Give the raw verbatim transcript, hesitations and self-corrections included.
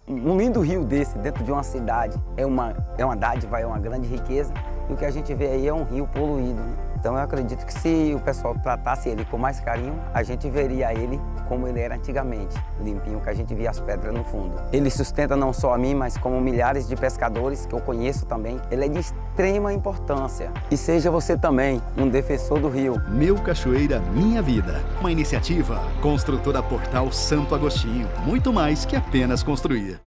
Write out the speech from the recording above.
Um lindo rio desse dentro de uma cidade é uma, é uma dádiva, é uma grande riqueza, e o que a gente vê aí é um rio poluído, né? Então eu acredito que se o pessoal tratasse ele com mais carinho, a gente veria ele como ele era antigamente, limpinho, que a gente via as pedras no fundo. Ele sustenta não só a mim, mas como milhares de pescadores que eu conheço também. Ele é de extrema importância. E seja você também um defensor do rio. Meu Cachoeira, Minha Vida. Uma iniciativa Construtora Portal Santo Agostinho. Muito mais que apenas construir.